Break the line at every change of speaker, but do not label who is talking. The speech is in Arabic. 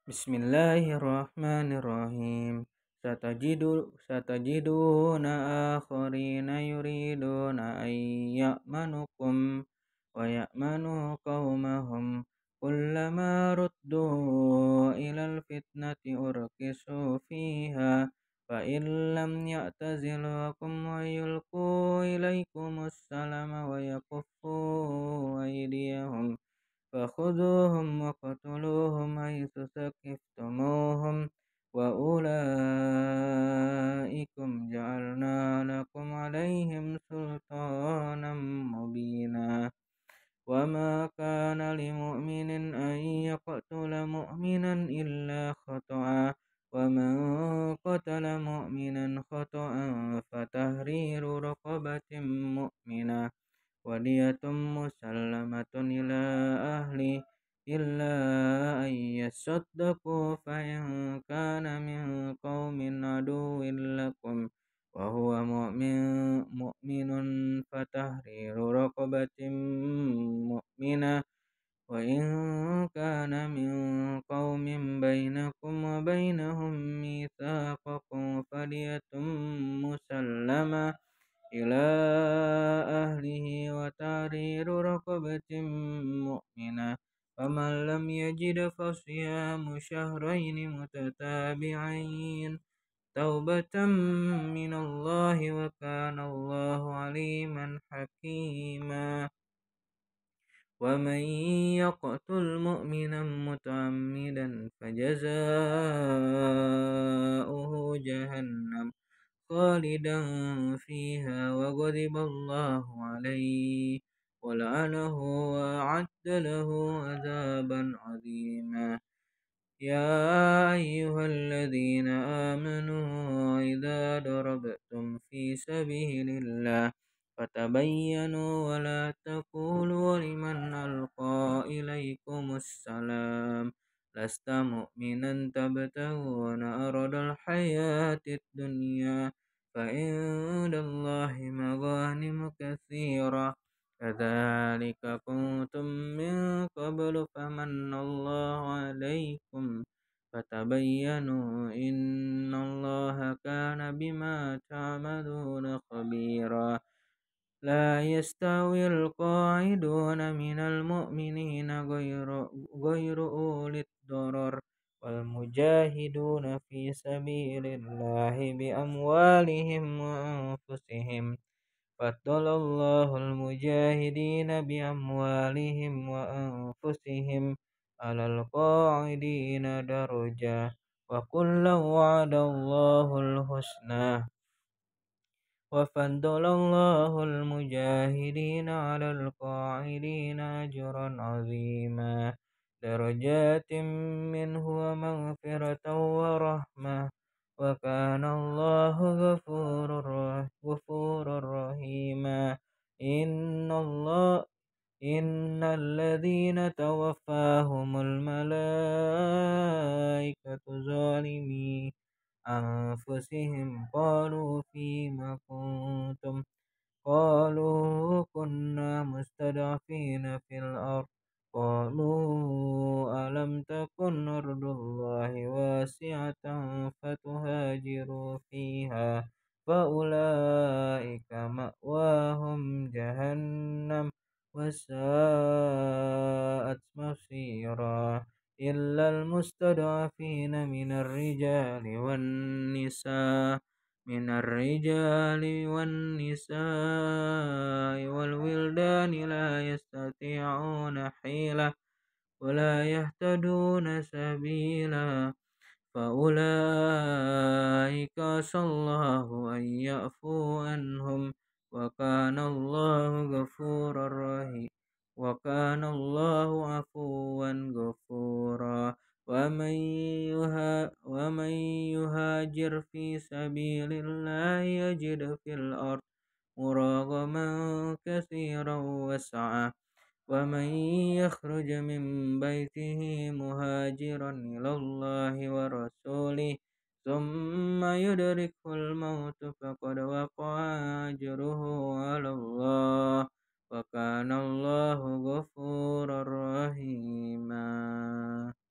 بسم الله الرحمن الرحيم. ستجد ستجدون آخرين يريدون أن يأمنكم ويأمنوا قومهم كلما ردوا إلى الفتنة أركسوا فيها فإن لم يعتزلوكم ويلقوا إليكم السلام ويكفوا أيديهم فخذوهم وقتلوهم حيث ثقفتموهم وأولئكم جعلنا لكم عليهم سلطانا مبينا وما كان لمؤمن أن يقتل مؤمنا إلا خطأ ومن قتل مؤمنا خطأ فتحرير رقبة مؤمنة ودية مسلمة إلى أهله إلا أن يصدقوا فإن كان من قوم عدو لكم وهو مؤمن فتحرير رقبة مؤمنة وإن كان من قوم بينكم وبينهم ميثاق فدية مسلمة إلى أهله وتحرير رقبة مؤمنة فمن لم يجد فصيام شهرين متتابعين توبة من الله وكان الله عليما حكيما ومن يقتل مؤمنا متعمدا فجزاؤه جهنم خالدا فيها وغضب الله عليه ولعنه وأعد له عذابا عظيما يا أيها الذين آمنوا إذا ضربتم في سبيل الله فتبينوا ولا تقولوا لمن ألقى إليكم السلام لست مؤمنا تبتغون أرض الحياة الدنيا فعند الله مغانم كثيرة كذلك كنتم من قبل فمن الله عليكم فتبينوا إن الله كان بما تعملون خبيرا لا يستوي القاعدون من المؤمنين غير أولي الضرر والمجاهدون في سبيل الله بأموالهم وأنفسهم فضل الله المجاهدين بأموالهم وأنفسهم على القاعدين درجة وكلا وعد الله الحسنى وفضل الله المجاهدين على القاعدين أجرا عظيما درجات منه ومغفرة ورحمة وكان الله غفورا رحيما إن الذين توفاهم الملائكة ظالمي أنفسهم قالوا فيما كنتم قالوا كنا مستضعفين في الأرض قالوا ألم تكن أرض الله واسعة فتهاجروا فيها فأولئك مأواهم جهنم وساءت مصيرا إلا المستضعفين من الرجال والنساء والولدان لا يستطيعون حيلة ولا يهتدون سبيلا فأولئك عسى الله أن يعفو عنهم وكان الله غفورا رحيما وكان الله عفوا غفورا ومن يهاجر في سبيل الله يجد في الأرض مراغما كثيرا وسعة ومن يخرج من بيته مهاجرا إلى الله ورسوله ثم يدركه الموت فقد وقع أجره على الله وكان الله غفورا رحيما